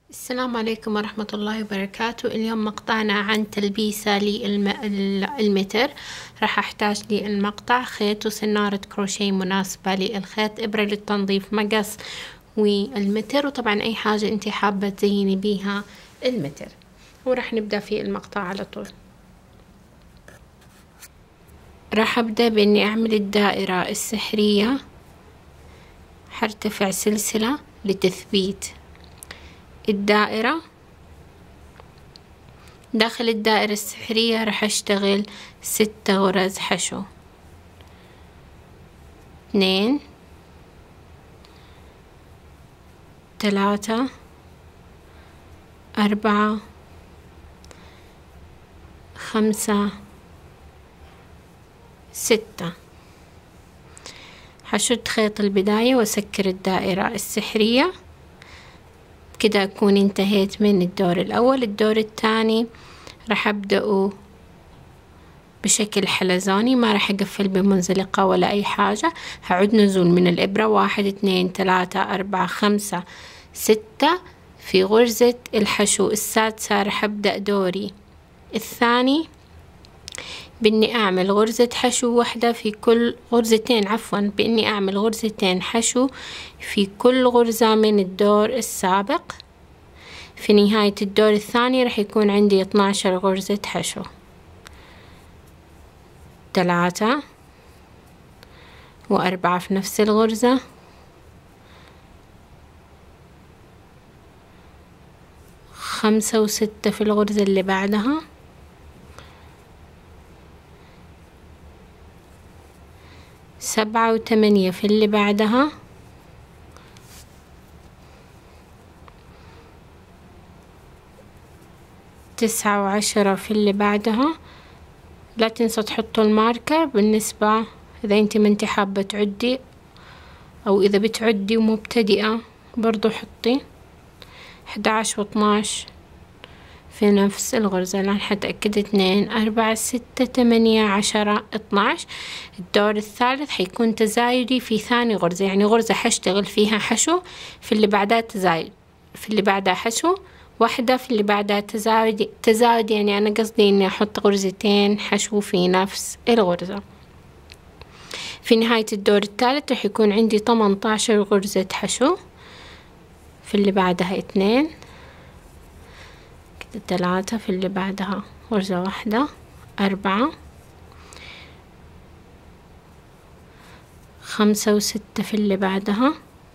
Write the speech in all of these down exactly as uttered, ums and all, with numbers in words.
السلام عليكم ورحمة الله وبركاته. اليوم مقطعنا عن تلبيسة للمتر. راح احتاج لي المقطع خيط وسنارة كروشيه مناسبة للخيط، ابرة للتنظيف، مقص والمتر، وطبعا اي حاجة انتي حابة تزيني بيها المتر. وراح نبدأ في المقطع على طول. راح ابدأ باني اعمل الدائرة السحرية. حرتفع سلسلة لتثبيت الدائرة. داخل الدائرة السحرية راح اشتغل ستة غرز حشو، اثنين، ثلاثة، أربعة، خمسة، ستة. حشد خيط البداية واسكر الدائرة السحرية. كده أكون انتهيت من الدور الأول. الدور الثاني راح أبدأه بشكل حلزوني، ما راح أقفل بمنزلقة ولا أي حاجة. هعد نزول من الإبرة، واحد، اثنين، ثلاثة، أربعة، خمسة، ستة. في غرزة الحشو السادسة راح أبدأ دوري الثاني بإني أعمل غرزة حشو واحدة في كل غرزتين، عفوا بإني أعمل غرزتين حشو في كل غرزة من الدور السابق. في نهاية الدور الثاني راح يكون عندي اثني عشر غرزة حشو، ثلاثة وأربعة في نفس الغرزة، خمسة وستة في الغرزة اللي بعدها، سبعة وثمانية في اللي بعدها، تسعة وعشرة في اللي بعدها. لا تنسوا تحطوا الماركر بالنسبة إذا انتي ما انتي حابة تعدي، أو إذا بتعدي ومبتدئة برضو حطي. أحد عشر واثناش في نفس الغرزة لين حتأكد. اثنين، أربعة، ستة، ثمانية، عشرة، اثناش. الدور الثالث حيكون تزايدي في ثاني غرزة، يعني غرزة حشتغل فيها حشو، في اللي بعدها تزايد، في اللي بعدها حشو واحدة، في اللي بعدها تزايد. تزايد يعني أنا قصدي إني أحط غرزتين حشو في نفس الغرزة. في نهاية الدور الثالث راح يكون عندي ثمانية عشر غرزة حشو، في اللي بعدها اثنين، كده ثلاثة، في اللي بعدها غرزة واحدة، أربعة، خمسة وستة في اللي بعدها،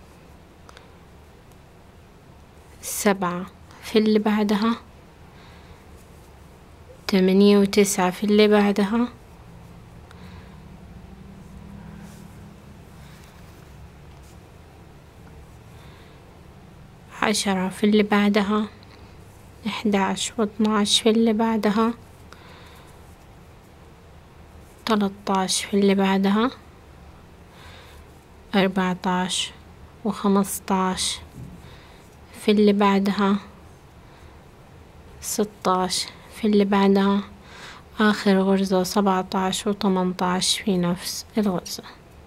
سبعة في اللي بعدها، ثمانية وتسعة في اللي بعدها، عشرة في اللي بعدها، إحدى عشر واثناش في اللي بعدها، ثلاثة عشر في اللي بعدها، أربعة عشر وخمسة عشر في اللي بعدها، ستة عشر في اللي بعدها، آخر غرزة سبعة عشر وثمانية عشر في نفس الغرزة.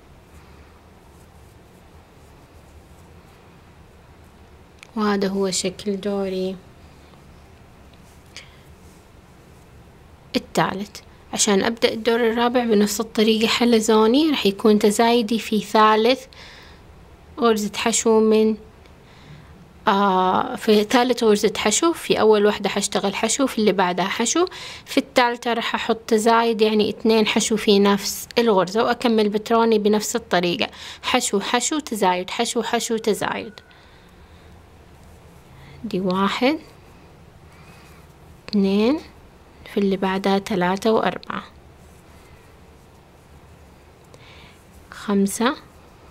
وهذا هو شكل دوري الثالث. عشان أبدأ الدور الرابع بنفس الطريقة حلزوني، راح يكون تزايدي في ثالث غرزة حشو من آه في ثالث غرزة حشو. في أول واحدة حشتغل حشو، في اللي بعدها حشو، في الثالثة راح أحط تزايد يعني اثنين حشو في نفس الغرزة، وأكمل بتروني بنفس الطريقة، حشو حشو تزايد، حشو حشو تزايد. دي واحد، اثنين، في اللي بعدها ثلاثة وأربعة، خمسة،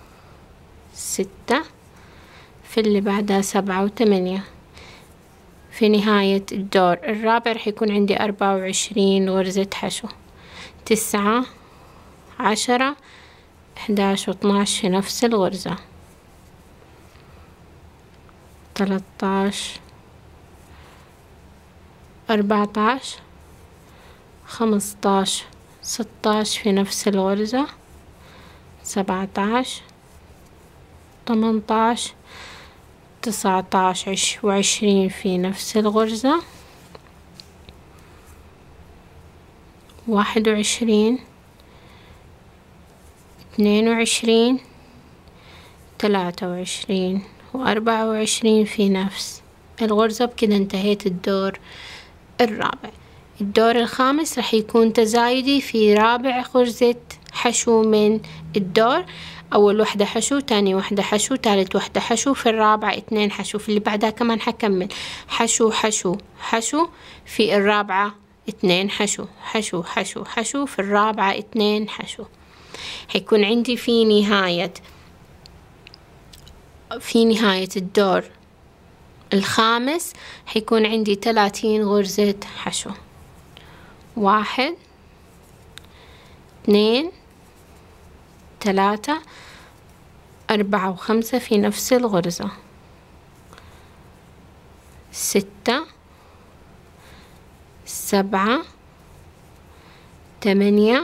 ستة، في اللي بعدها سبعة وثمانية. في نهاية الدور الرابع راح يكون عندي أربعة وعشرين غرزة حشو، تسعة، عشرة، إحدى عشر واثناش في نفس الغرزة، ثلاثة عشر، أربعة عشر، خمسة عشر، ستة عشر في نفس الغرزة، سبعة عشر، ثمانية عشر، تسعة عشر وعشرين في نفس الغرزة، واحد وعشرين، اثنين وعشرين، ثلاثة وعشرين، وأربعة وعشرين في نفس الغرزة. بكده انتهيت الدور الرابع. الدور الخامس رح يكون تزايدي في رابع غرزة حشو من الدور. أول وحدة حشو، تاني وحدة حشو، تالت وحدة حشو، في الرابعة اتنين حشو، في اللي بعدها كمان حكمل حشو حشو حشو، في الرابعة اتنين حشو حشو حشو حشو، في الرابعة اتنين حشو. حيكون عندي في نهاية في نهاية الدور الخامس حيكون عندي ثلاثين غرزة حشو. واحد، اثنين، ثلاثة، أربعة وخمسة في نفس الغرزة، ستة، سبعة، ثمانية،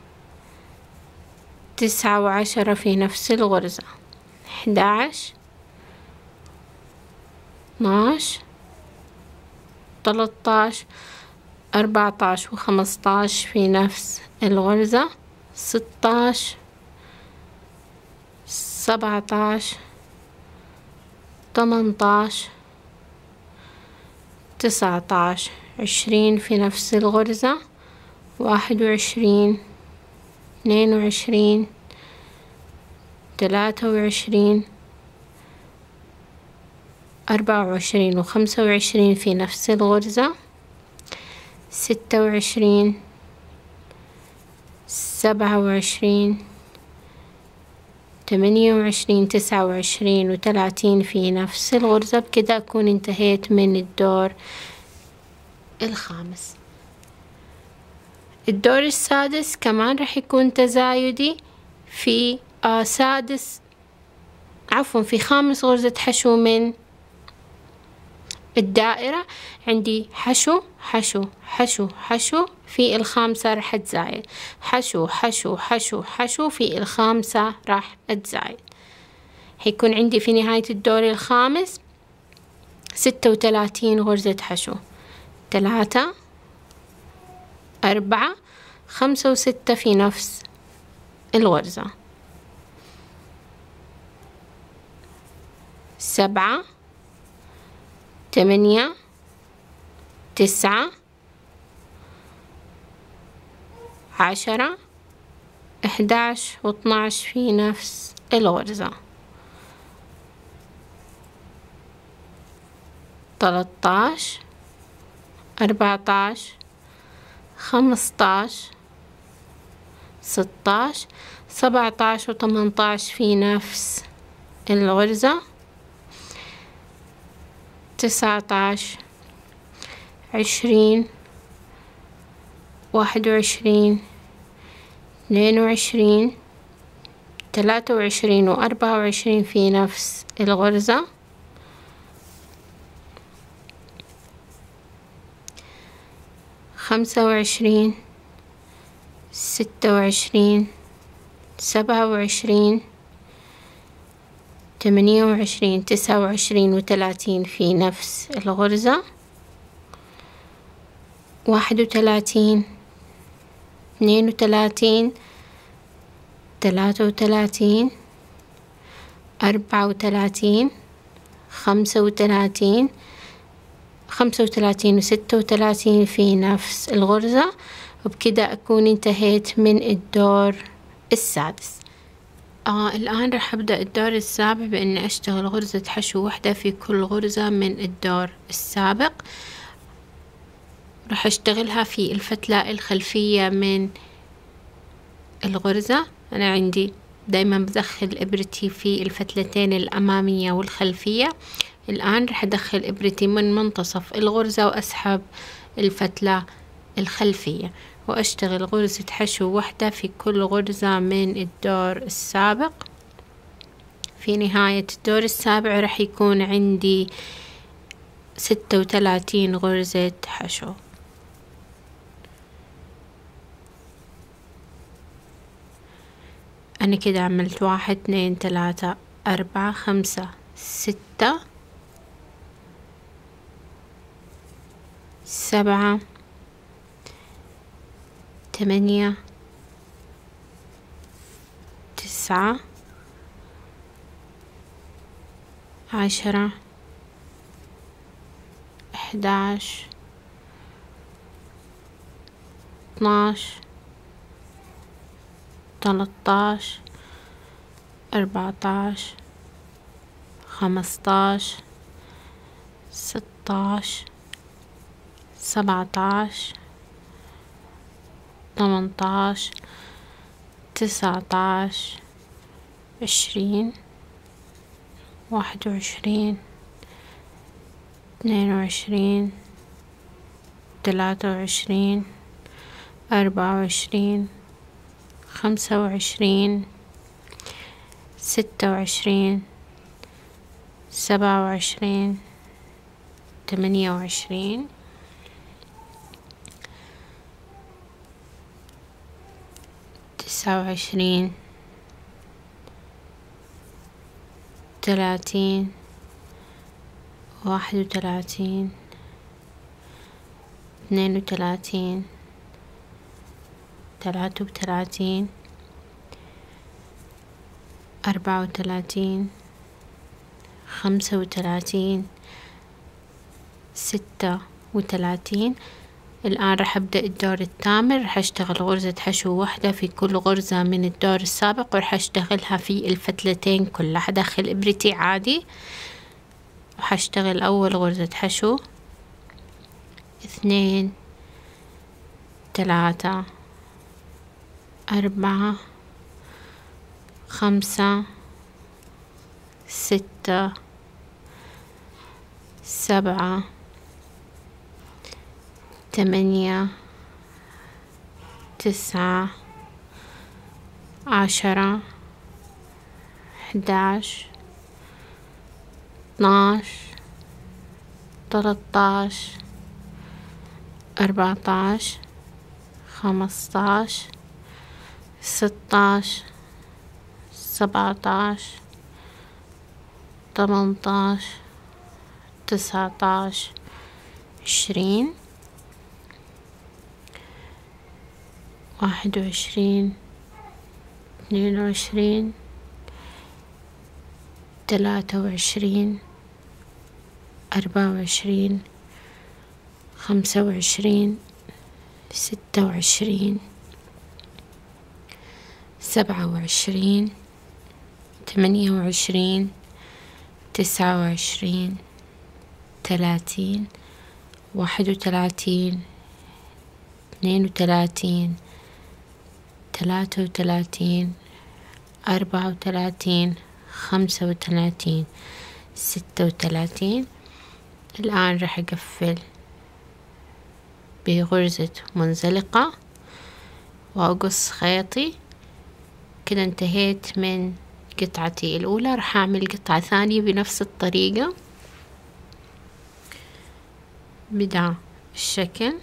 تسعة وعشرة في نفس الغرزة، أحد عشر، اثناش، ثلاثة عشر، أربعة عشر وخمسة عشر في نفس الغرزة، ستة عشر، سبعة عشر، ثمانية عشر، تسعة عشر، عشرين في نفس الغرزة، واحد وعشرين، اثنين وعشرين، ثلاثة وعشرين، أربعة وعشرين وخمسة وعشرين في نفس الغرزة، ستة وعشرين، سبعة وعشرين، ثمانية وعشرين، تسعة وعشرين وثلاثين في نفس الغرزة. بكده أكون انتهيت من الدور الخامس. الدور السادس كمان رح يكون تزايدي في آه سادس عفوا في خامس غرزة حشو من الدائرة. عندي حشو حشو حشو حشو، في الخامسة راح تزايد، حشو حشو حشو حشو، في الخامسة راح تزايد. حيكون عندي في نهاية الدور الخامس ستة وثلاثين غرزة حشو، ثلاثة، أربعة، خمسة وستة في نفس الغرزة، سبعة، ثمانية، تسعة، عشرة، أحد عشر واثنى عشر في نفس الغرزة، ثلاثة عشر، أربعة عشر، خمسة عشر، ستة عشر، سبعة عشر وثمانية عشر في نفس الغرزة، تسعة عشر، عشرين، واحد وعشرين، اثنين وعشرين، ثلاثة وعشرين وأربعة وعشرين في نفس الغرزة، خمسة وعشرين، ستة وعشرين، سبعة وعشرين، ثمانية وعشرين، تسعة وعشرين وثلاثين في نفس الغرزة، واحد وثلاثين، اثنين وثلاثين، ثلاثة وثلاثين، أربعة وثلاثين، خمسة وثلاثين، خمسة وثلاثين وستة وثلاثين في نفس الغرزة. وبكده أكون انتهيت من الدور السادس. آه الآن رح أبدأ الدور السابع بإني أشتغل غرزة حشو واحدة في كل غرزة من الدور السابق. رح أشتغلها في الفتلة الخلفية من الغرزة. أنا عندي دايما بدخل إبرتي في الفتلتين الأمامية والخلفية. الآن رح أدخل إبرتي من منتصف الغرزة وأسحب الفتلة الخلفية وأشتغل غرزة حشو واحدة في كل غرزة من الدور السابق. في نهاية الدور السابع رح يكون عندي ستة وثلاثين غرزة حشو. أنا كده عملت واحد، اثنين، ثلاثة، أربعة، خمسة، ستة، سبعة، تمانية، تسعة، عشرة، إحداش، اثناش، تلاتاش، أربعتاش، خمستاش، ستاش، سبعتاش، تمنتاش، تسعتاش، عشرين، واحد وعشرين، اثنين وعشرين، ثلاثة وعشرين، أربعة وعشرين، خمسة وعشرين، ستة وعشرين، سبعة وعشرين، ثمانية وعشرين، تسعة وعشرين، ثلاثين، واحد وثلاثين، اثنين وثلاثين، ثلاثة وثلاثين، أربعة وثلاثين، خمسة وثلاثين، ستة وثلاثين. الآن راح أبدأ الدور الثامن. راح أشتغل غرزة حشو واحدة في كل غرزة من الدور السابق، وراح أشتغلها في الفتلتين كلها. هدخل إبرتي عادي، راح أشتغل أول غرزة حشو، اثنين، ثلاثة، أربعة، خمسة، ستة، سبعة، ثمانية، تسعة، عشرة، إحداش، اثناش، تلاتاش، أربعتاش، خمستاش، ستاش، سبعتاش، تمنتاش، تسعتاش، عشرين، واحد وعشرين، اثنين وعشرين، ثلاثة وعشرين، أربعة وعشرين، خمسة وعشرين، ستة وعشرين، سبعة وعشرين، ثمانية وعشرين، تسعة وعشرين، ثلاثين، واحد وثلاثين، اثنين وثلاثين، ثلاثة وثلاثين، أربعة وثلاثين، خمسة وثلاثين، ستة وثلاثين. الآن راح أقفل بغرزة منزلقة وأقص خيطي. كده انتهيت من قطعتي الأولى. راح أعمل قطعة ثانية بنفس الطريقة بدا الشكل.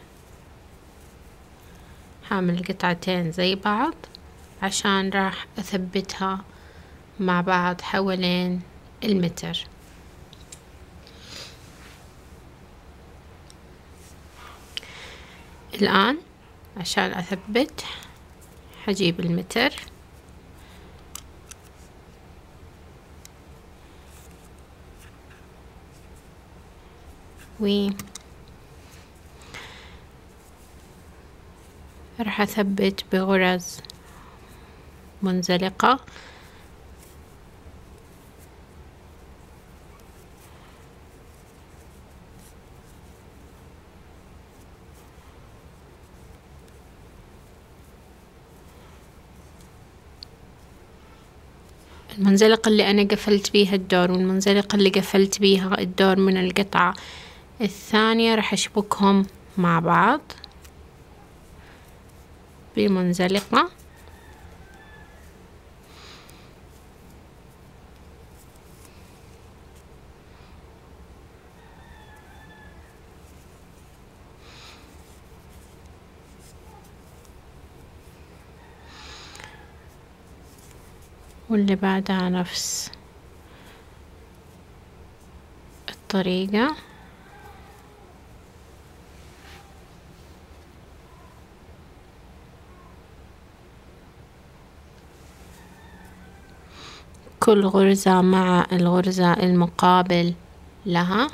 هعمل قطعتين زي بعض عشان راح أثبتها مع بعض حوالين المتر. الآن عشان أثبت حجيب المتر و راح أثبت بغرز منزلقة. المنزلقة اللي أنا قفلت بيها الدور والمنزلقة اللي قفلت بيها الدور من القطعة الثانية راح أشبكهم مع بعض بمنزلقة. واللي بعدها نفس الطريقة. كل غرزة مع الغرزة المقابل لها.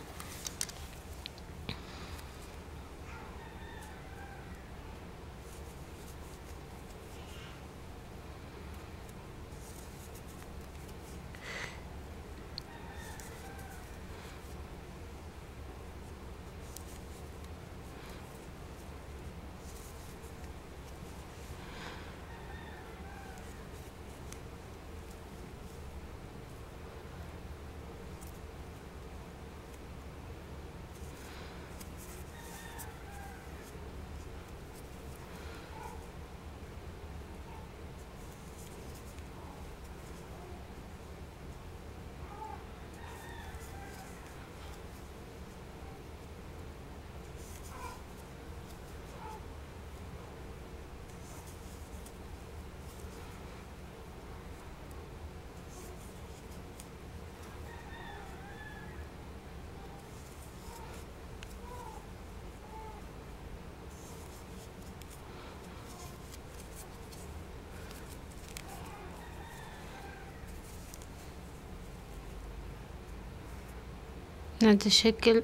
هذا الشكل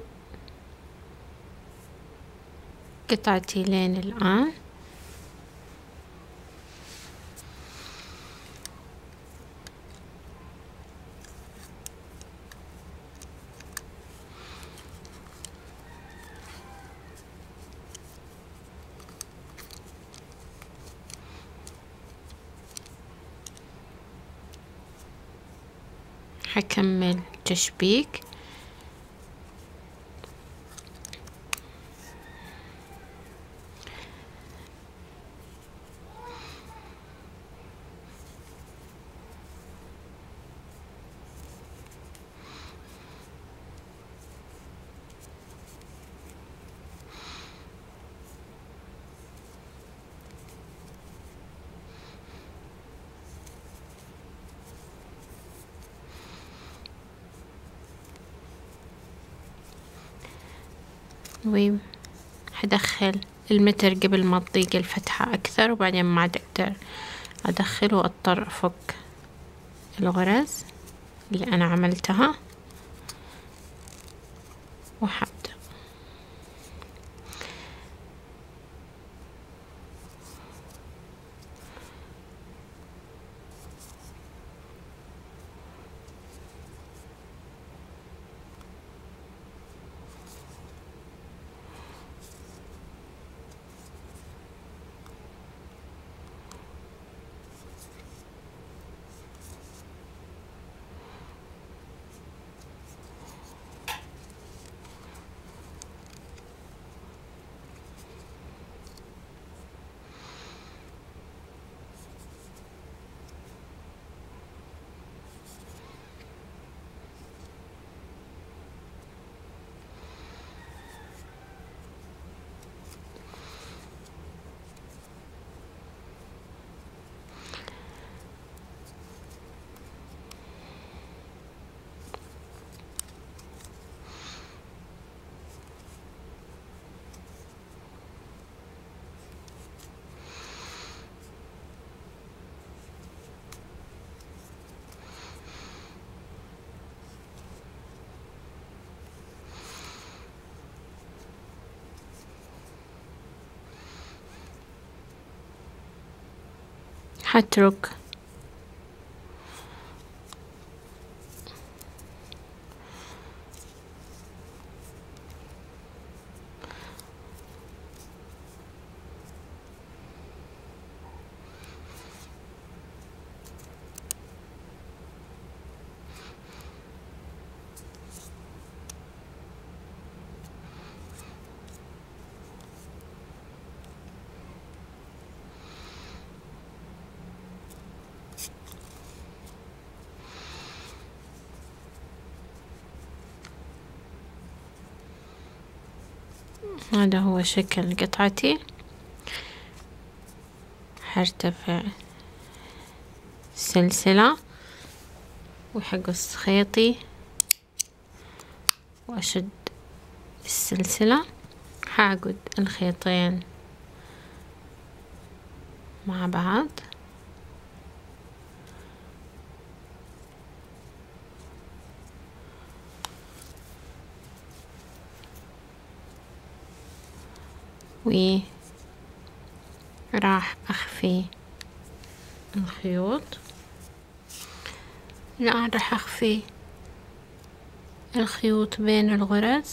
قطعتي لين الآن. حكمل تشبيك. وحدخل المتر قبل ما تضيق الفتحة أكثر، وبعدين ما عاد أقدر أدخل وأضطر أفك الغرز اللي أنا عملتها وحبدأ. حترك هذا هو شكل قطعتي. حرتفع سلسلة وحقص خيطي وأشد السلسلة، حعقد الخيطين مع بعض وراح أخفي الخيوط. الآن راح أخفي الخيوط بين الغرز.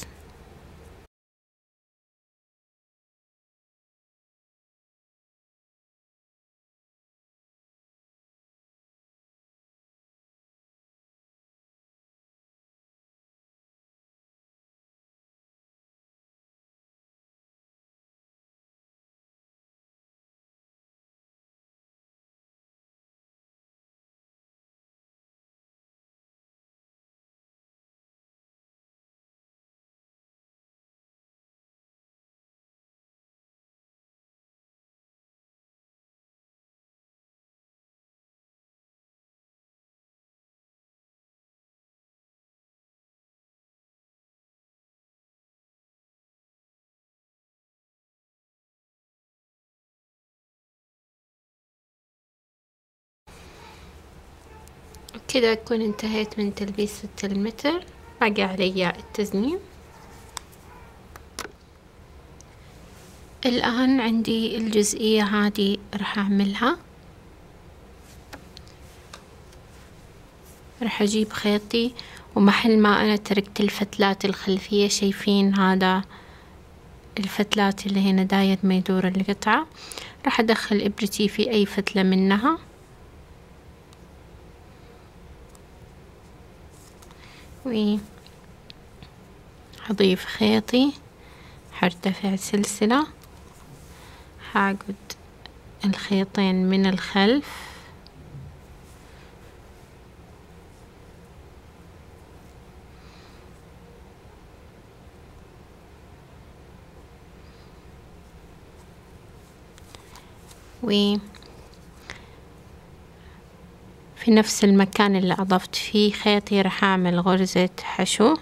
كده أكون انتهيت من تلبيسة المتر. باقي علي التزنيم. الآن عندي الجزئية هذه راح أعملها. راح أجيب خيطي، ومحل ما أنا تركت الفتلات الخلفية، شايفين هذا الفتلات اللي هنا داير ما يدور القطعة، راح أدخل إبرتي في أي فتلة منها، وأضيف خيطي، حرتفع سلسلة، حاقد الخيطين من الخلف، و في نفس المكان اللي أضفت فيه خيطي راح أعمل غرزة حشو،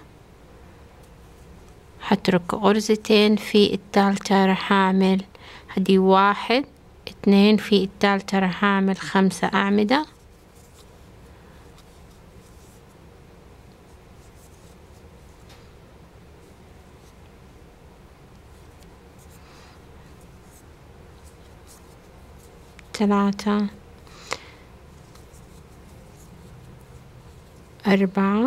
حترك غرزتين، في الثالثة راح أعمل هدي واحد اثنين، في الثالثة راح أعمل خمسة أعمدة، ثلاثة أربعة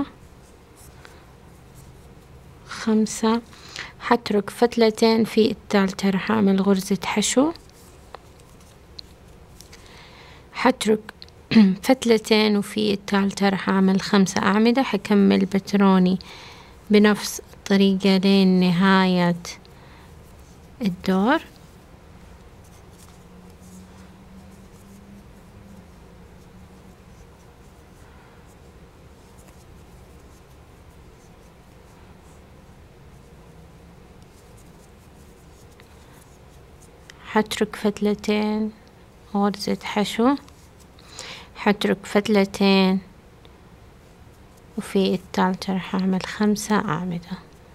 خمسة. حترك فتلتين، في الثالثة راح أعمل غرزة حشو، حترك فتلتين، وفي الثالثة راح أعمل خمسة أعمدة. حكمل بتروني بنفس الطريقة لين نهاية الدور. حترك فتلتين غرزة حشو، حترك فتلتين، وفي الثالثة راح أعمل خمسة أعمدة.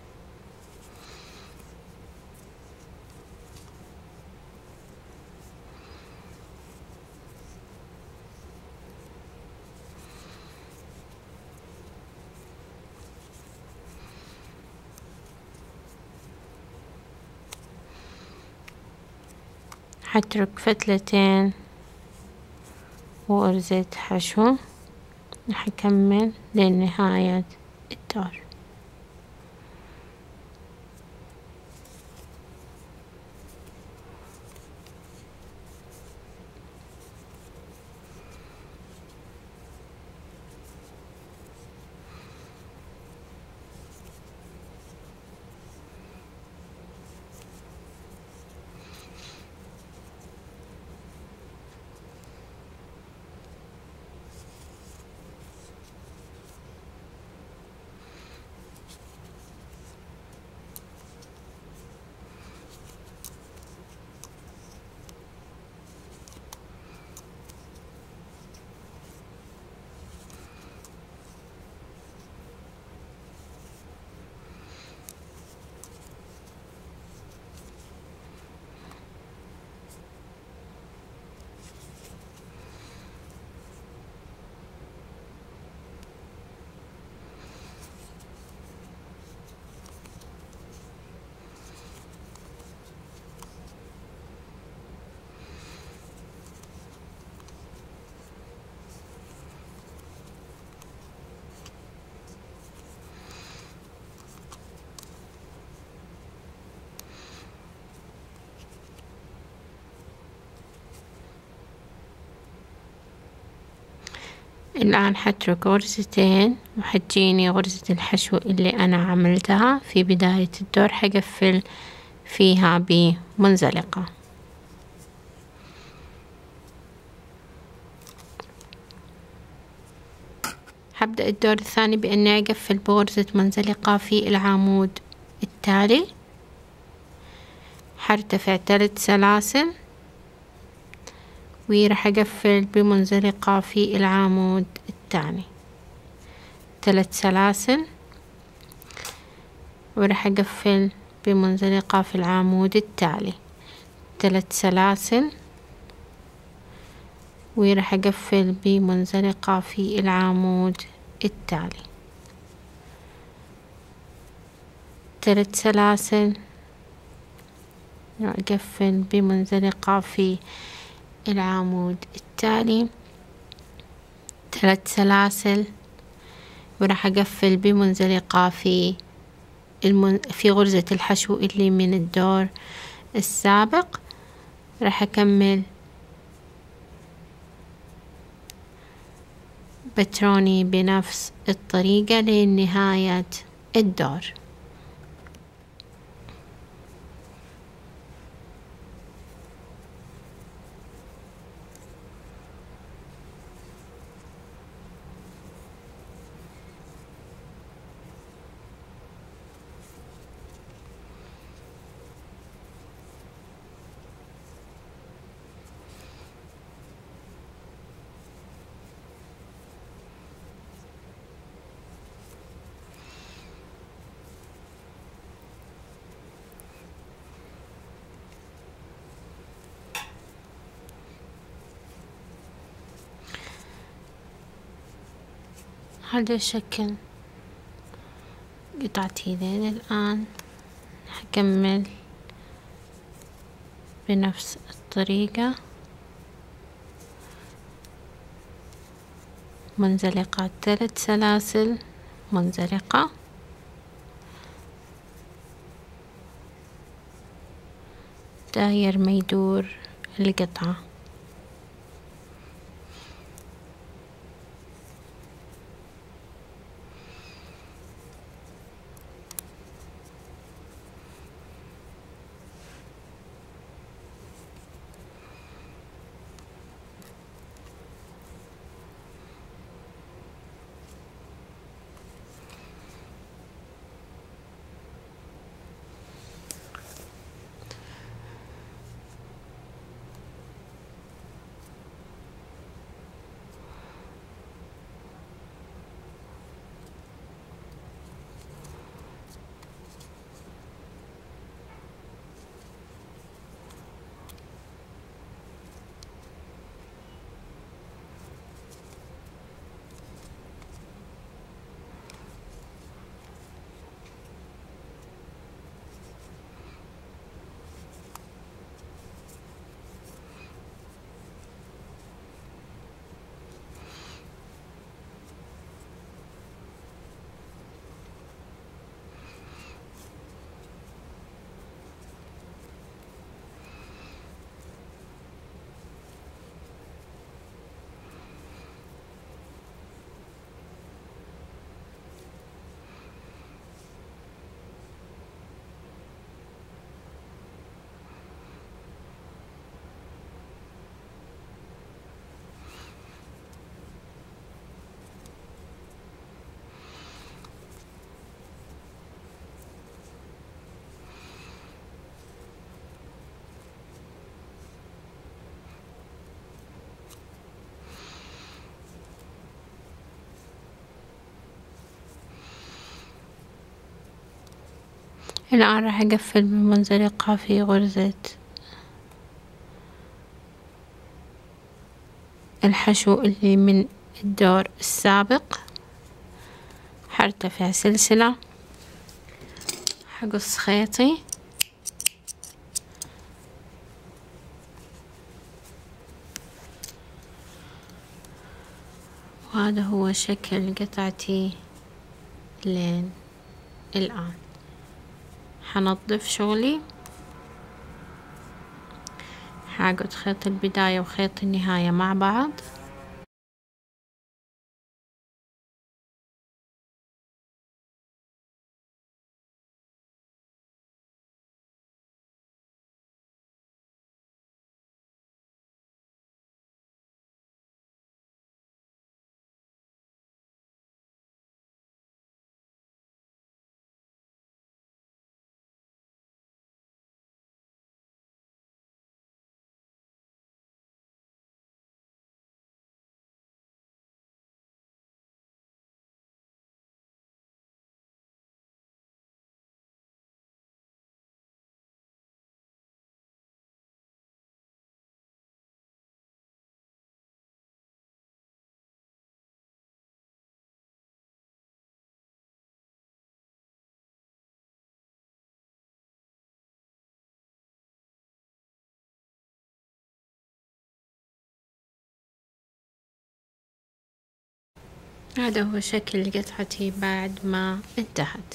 حترك فتلتين وغرزة حشو، راح أكمل لنهاية الدور. الآن حترك غرزتين وحتجيني غرزة الحشو اللي أنا عملتها في بداية الدور، حقفل فيها بمنزلقة. حبدأ الدور الثاني بإني أقفل بغرزة منزلقة في العمود التالي، حرتفع ثلاث سلاسل وراح أقفل بمنزلقة في العمود الثاني، ثلاث سلاسل وراح أقفل بمنزلقة في العمود التالي، ثلاث سلاسل وراح أقفل بمنزلقة في العمود التالي، ثلاث سلاسل أقفل بمنزلقة في العمود التالي، ثلاث سلاسل وراح أقفل بمنزلقة في المن... في غرزة الحشو اللي من الدور السابق. راح أكمل بتروني بنفس الطريقة لنهاية الدور. هذا شكل قطعتي ذيل. الآن هكمل بنفس الطريقة، منزلقات ثلاث سلاسل، منزلقة داير ما يدور القطعة. الآن راح أقفل بمنزلقة في غرزة الحشو اللي من الدور السابق، حرتفع سلسلة، حقص خيطي، وهذا هو شكل قطعتي لين الآن. حنظف شغلي، حاقد خيط البداية وخيط النهاية مع بعض. هذا هو شكل قطعتي بعد ما انتهت.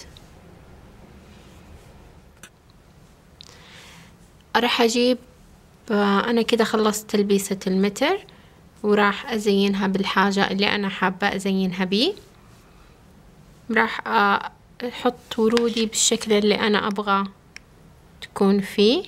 راح اجيب، انا كده خلصت تلبيسة المتر، وراح ازينها بالحاجة اللي انا حابة ازينها بيه. راح احط ورودي بالشكل اللي انا ابغى تكون فيه.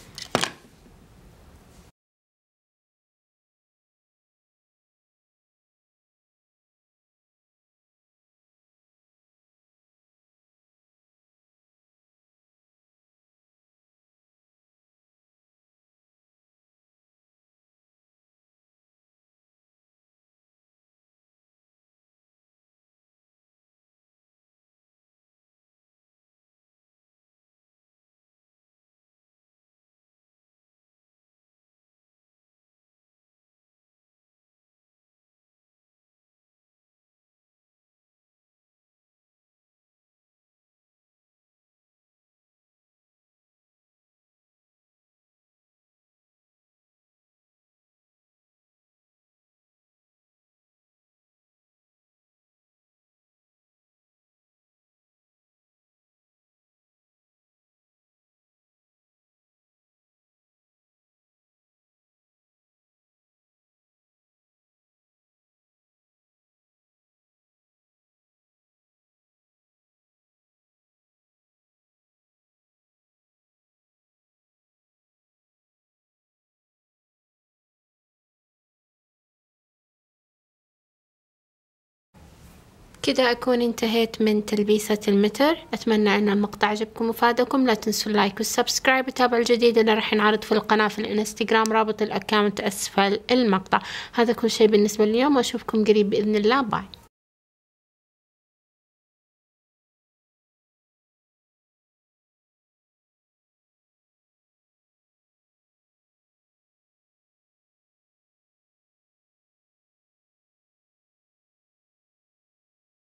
كده أكون انتهيت من تلبيسة المتر. أتمنى أن المقطع عجبكم وفادكم. لا تنسوا اللايك والسبسكرايب وتابعوا الجديد اللي راح ينعرض في القناة في الانستغرام، رابط الأكاونت أسفل المقطع. هذا كل شيء بالنسبة لليوم، وأشوفكم قريب بإذن الله. باي.